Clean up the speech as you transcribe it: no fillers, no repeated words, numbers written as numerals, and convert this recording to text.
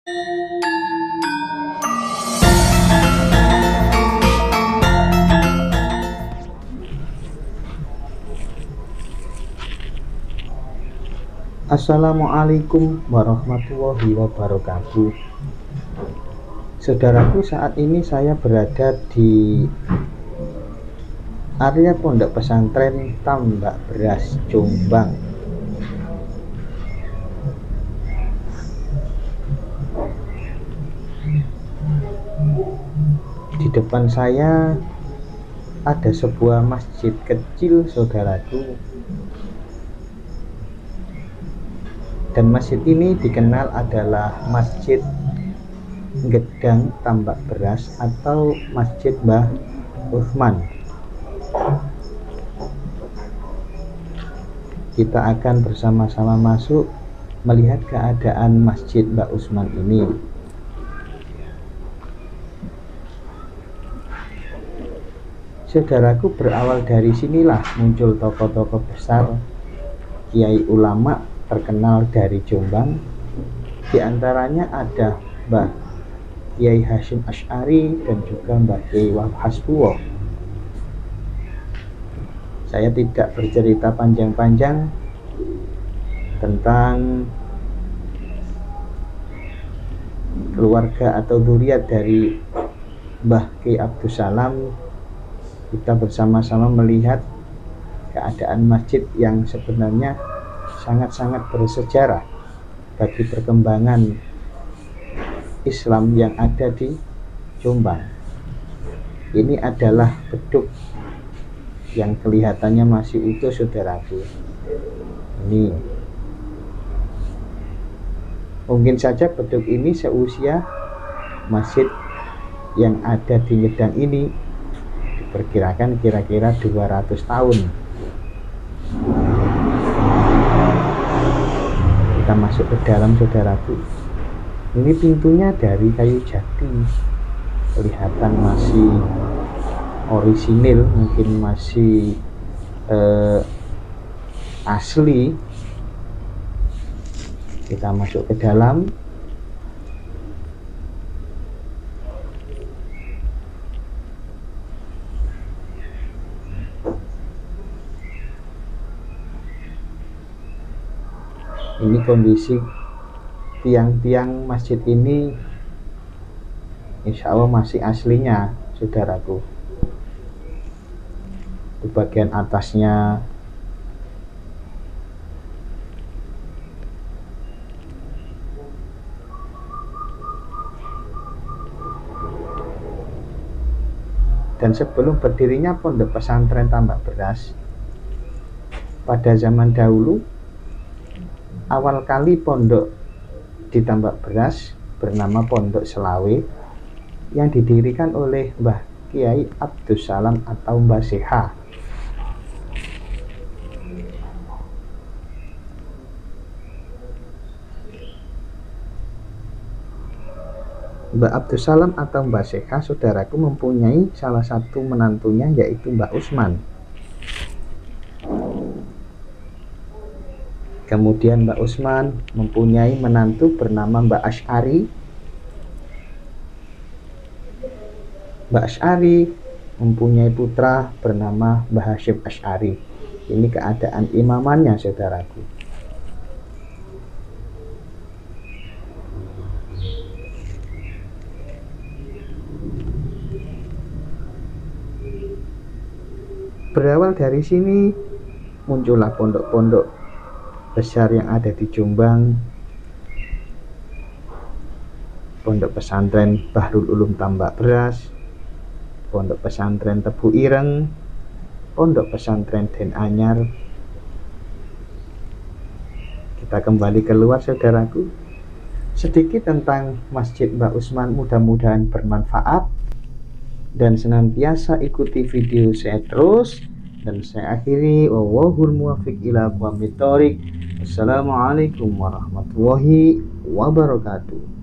Assalamualaikum warahmatullahi wabarakatuh. Saudaraku, saat ini saya berada di area Pondok Pesantren Tambak Beras, Jombang. Di depan saya ada sebuah masjid kecil, saudaraku. Dan masjid ini dikenal adalah Masjid Gedang Tambak Beras atau Masjid Mbah Utsman. Kita akan bersama-sama masuk melihat keadaan Masjid Mbah Utsman ini. Saudaraku, berawal dari sinilah muncul tokoh-tokoh besar, kiai ulama terkenal dari Jombang. Di antaranya ada Mbah Kiai Hasyim Asy'ari dan juga Mbah Kiai Wahab Hasbuwo. Saya tidak bercerita panjang-panjang tentang keluarga atau dzurriyyah dari Mbah Kiai Abdus Salam. Kita bersama-sama melihat keadaan masjid yang sebenarnya sangat-sangat bersejarah bagi perkembangan Islam yang ada di Jombang. Ini adalah beduk yang kelihatannya masih utuh, saudaraku. Ini mungkin saja beduk ini seusia masjid yang ada di Gedang ini, diperkirakan kira-kira 200 tahun. Kita masuk ke dalam, saudaraku. Ini pintunya dari kayu jati, kelihatan masih orisinil, mungkin masih asli. Kita masuk ke dalam. Ini kondisi tiang-tiang masjid ini, insya Allah masih aslinya, saudaraku. Di bagian atasnya dan sebelum berdirinya Pondok Pesantren Tambak Beras pada zaman dahulu, awal kali pondok di Tambak Beras bernama Pondok Selawe yang didirikan oleh Mbah Kiai Abdus Salam atau Mbah Seha. Mbah Abdus Salam atau Mbah Seha, saudaraku, mempunyai salah satu menantunya yaitu Mbah Utsman. Kemudian Mbah Utsman mempunyai menantu bernama Mbah Asy'ari. Mbah Asy'ari mempunyai putra bernama Mbah Hasyim Asy'ari. Ini keadaan imamannya, saudaraku. Berawal dari sini muncullah pondok-pondok besar yang ada di Jombang. Pondok Pesantren Bahrul Ulum Tambak Beras, Pondok Pesantren Tebu Ireng, Pondok Pesantren Den Anyar. Kita kembali keluar, saudaraku. Sedikit tentang Masjid Mbah Utsman, mudah-mudahan bermanfaat dan senantiasa ikuti video saya terus. Dan saya akhiri, wallahul muwaffiq ila aqwamit thoriq. Wassalamualaikum warahmatullahi wabarakatuh.